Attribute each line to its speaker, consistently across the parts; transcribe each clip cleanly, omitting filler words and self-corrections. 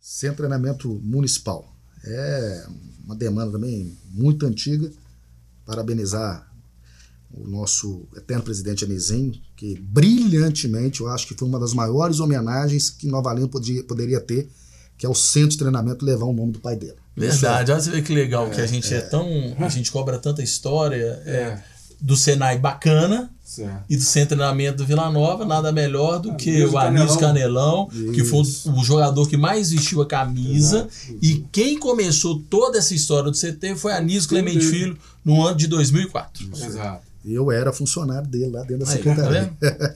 Speaker 1: Sem treinamento municipal. É uma demanda também muito antiga. Parabenizar o nosso eterno presidente Anizinho, que brilhantemente, eu acho que foi uma das maiores homenagens que Nova Lima poderia ter, que é o centro de treinamento levar o nome do pai dele.
Speaker 2: Verdade, olha você vê que legal que a gente a gente cobra tanta história do Senai bacana.
Speaker 3: Certo.
Speaker 2: E do centro de treinamento do Vila Nova, nada melhor do que o Anísio Canelão, que foi o jogador que mais vestiu a camisa. Exato. E quem começou toda essa história do CT foi Anísio Clemente Filho no ano de 2004.
Speaker 3: Exato.
Speaker 1: Eu era funcionário dele lá dentro da secretaria.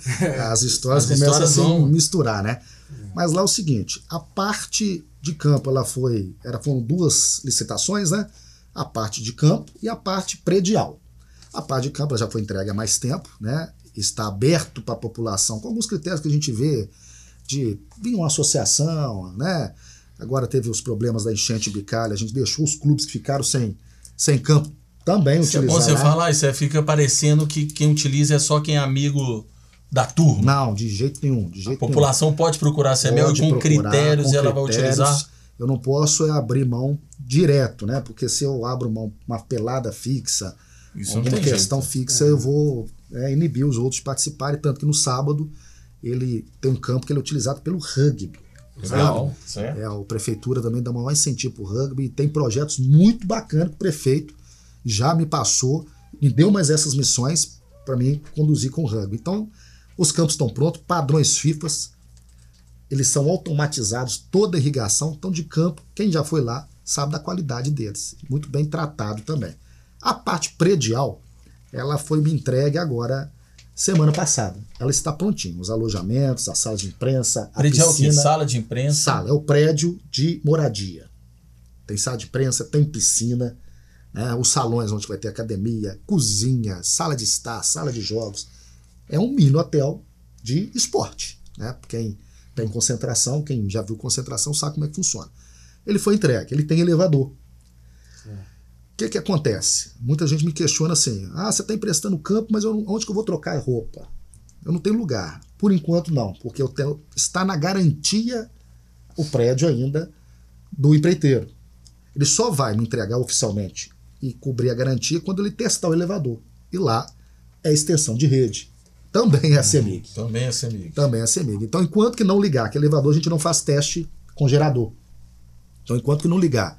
Speaker 1: As histórias começam a se misturar, né? Mas lá é o seguinte, a parte de campo foram 2 licitações, né? A parte de campo e a parte predial. A parte de campo já foi entregue há mais tempo, né? Está aberto para a população, com alguns critérios que a gente vê de vir uma associação, né? Agora teve os problemas da enchente bicalha, a gente deixou os clubes que ficaram sem campo também utilizar.
Speaker 2: É bom você falar isso, fica parecendo que quem utiliza é só quem é amigo da turma.
Speaker 1: Não, de jeito nenhum. A
Speaker 2: população pode procurar a CEMEL e com critérios ela vai utilizar?
Speaker 1: Eu não posso abrir mão direto, né? Porque se eu abro mão uma pelada fixa, alguma questão fixa, eu vou inibir os outros de participarem, tanto que no sábado ele tem um campo que ele é utilizado pelo rugby.
Speaker 2: Legal,
Speaker 1: a prefeitura também dá maior incentivo para o rugby e tem projetos muito bacanas que o prefeito já me passou, me deu mais essas missões para mim conduzir com o rugby. Então, os campos estão prontos, padrões FIFAs, eles são automatizados, toda a irrigação, então de campo, quem já foi lá sabe da qualidade deles, muito bem tratado também. A parte predial, ela foi me entregue agora, semana passada. Ela está prontinha. Os alojamentos, a sala de imprensa, a
Speaker 2: predial
Speaker 1: piscina.
Speaker 2: É o quê? Sala de imprensa?
Speaker 1: Sala, é o prédio de moradia. Tem sala de imprensa, tem piscina, né? Os salões onde vai ter academia, cozinha, sala de estar, sala de jogos. É um mini hotel de esporte, né? Quem tem concentração, quem já viu concentração sabe como é que funciona. Ele foi entregue, ele tem elevador. O que acontece? Muita gente me questiona assim, você está emprestando campo, mas onde que eu vou trocar roupa? Eu não tenho lugar. Por enquanto não, porque está na garantia o prédio ainda do empreiteiro. Ele só vai me entregar oficialmente e cobrir a garantia quando ele testar o elevador. E lá é extensão de rede. Também é a CEMIG.
Speaker 2: Também é a CEMIG.
Speaker 1: Também é a CEMIG. Então, enquanto que não ligar aquele elevador, a gente não faz teste com gerador. Então, enquanto que não ligar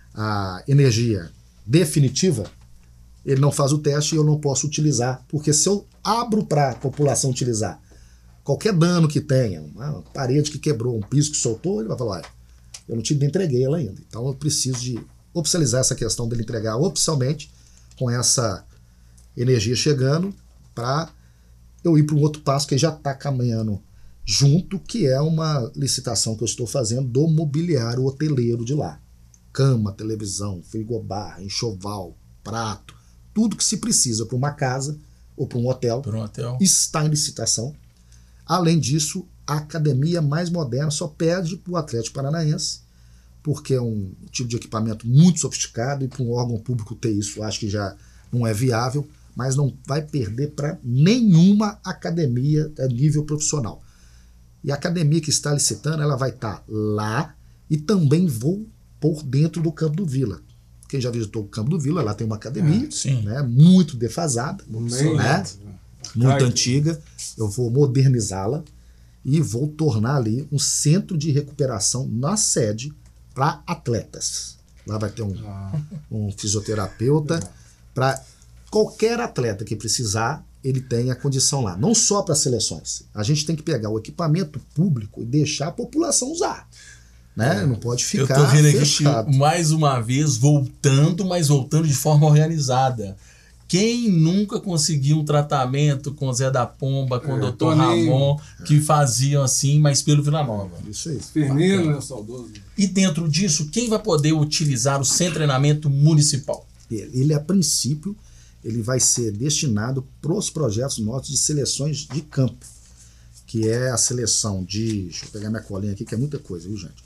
Speaker 1: a energia definitiva, ele não faz o teste e eu não posso utilizar, porque se eu abro para a população utilizar qualquer dano que tenha, uma parede que quebrou, um piso que soltou, ele vai falar, eu não te entreguei ela ainda. Então eu preciso de oficializar essa questão dele entregar oficialmente, com essa energia chegando, para eu ir para um outro passo que já está caminhando junto, que é uma licitação que eu estou fazendo do mobiliário hoteleiro de lá. Cama, televisão, frigobar, enxoval, prato, tudo que se precisa para uma casa ou para um hotel, está em licitação. Além disso, a academia mais moderna só pede para o Atlético Paranaense, porque é um tipo de equipamento muito sofisticado e para um órgão público ter isso acho que já não é viável, mas não vai perder para nenhuma academia a nível profissional. E a academia que está licitando, ela vai estar lá e também vou por dentro do Campo do Vila. Quem já visitou o Campo do Vila, lá tem uma academia, né, muito defasada, né, muito antiga. Eu vou modernizá-la e vou tornar ali um centro de recuperação na sede para atletas. Lá vai ter um fisioterapeuta para qualquer atleta que precisar, ele tem a condição lá. Não só para seleções. A gente tem que pegar o equipamento público e deixar a população usar. Né? Não pode ficar
Speaker 2: eu tô vendo
Speaker 1: fechado.
Speaker 2: Aqui, mais uma vez, voltando de forma organizada. Quem nunca conseguiu um tratamento com o Zé da Pomba, com o Dr. Ramon, que faziam assim, mas pelo Vila Nova?
Speaker 1: Isso aí.
Speaker 3: Firmino, saudoso.
Speaker 2: E dentro disso, quem vai poder utilizar o centro de treinamento municipal?
Speaker 1: Ele, a princípio, ele vai ser destinado para os projetos nossos de seleções de campo, que é a seleção de... Deixa eu pegar minha colinha aqui, que é muita coisa, viu, gente?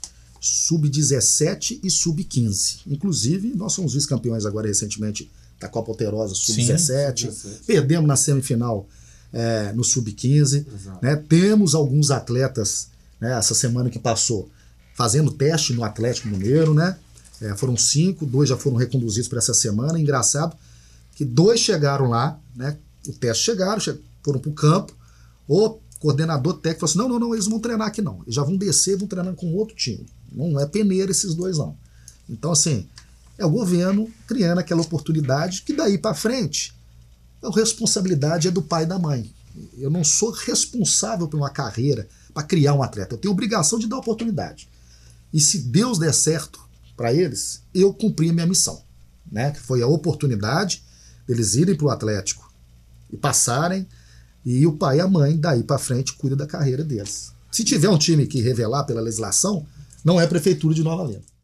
Speaker 1: Sub-17 e Sub-15. Inclusive, nós somos vice-campeões agora recentemente da Copa Alterosa Sub-17. Perdemos na semifinal no Sub-15. Né? Temos alguns atletas, né, essa semana que passou, fazendo teste no Atlético Mineiro, né? Foram 5, 2 já foram reconduzidos para essa semana. Engraçado que 2 chegaram lá, né? O teste foram para o campo. O coordenador técnico falou assim: não, eles não vão treinar aqui não. Eles já vão descer, vão treinar com outro time. Não é peneira esses 2 não. Então, assim, é o governo criando aquela oportunidade que daí para frente a responsabilidade é do pai e da mãe. Eu não sou responsável por uma carreira para criar um atleta. Eu tenho obrigação de dar oportunidade. E se Deus der certo para eles, eu cumpri a minha missão, né? Que foi a oportunidade deles irem para o Atlético e passarem, e o pai e a mãe daí para frente cuidam da carreira deles. Se tiver um time que revelar pela legislação, não é a Prefeitura de Nova Lima.